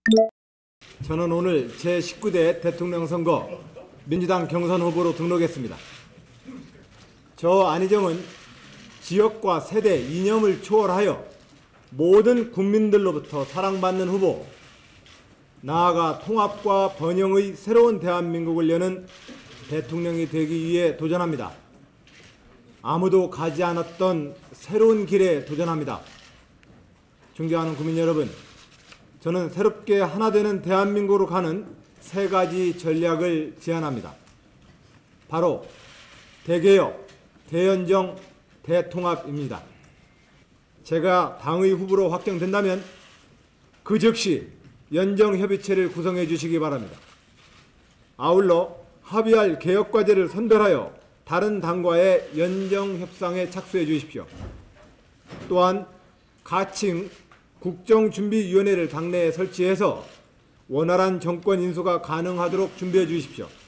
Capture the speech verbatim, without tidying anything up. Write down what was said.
저는 오늘 제십구 대 대통령 선거 민주당 경선 후보로 등록했습니다. 저 안희정은 지역과 세대, 이념을 초월하여 모든 국민들로부터 사랑받는 후보, 나아가 통합과 번영의 새로운 대한민국을 여는 대통령이 되기 위해 도전합니다. 아무도 가지 않았던 새로운 길에 도전합니다. 존경하는 국민 여러분, 저는 새롭게 하나 되는 대한민국으로 가는 세 가지 전략을 제안합니다. 바로 대개혁, 대연정, 대통합입니다. 제가 당의 후보로 확정된다면 그 즉시 연정협의체를 구성해 주시기 바랍니다. 아울러 합의할 개혁과제를 선별하여 다른 당과의 연정협상에 착수해 주십시오. 또한 가칭 국정준비위원회를 당내에 설치해서 원활한 정권 인수가 가능하도록 준비해 주십시오.